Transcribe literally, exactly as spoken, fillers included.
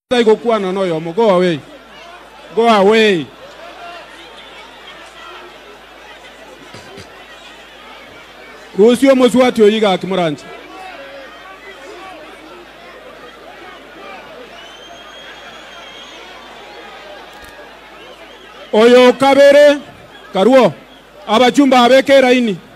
Go kwana no yomo, go away. Go away. Rusio moswati oyiga akimuranchi. Oyo kabere karuo abachumba abekera ini.